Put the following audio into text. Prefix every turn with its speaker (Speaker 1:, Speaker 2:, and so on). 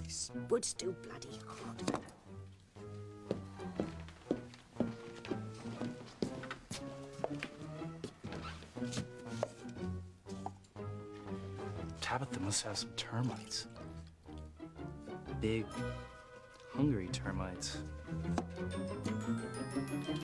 Speaker 1: This wood's too bloody hard.
Speaker 2: Tabitha must have some termites. Big, hungry termites.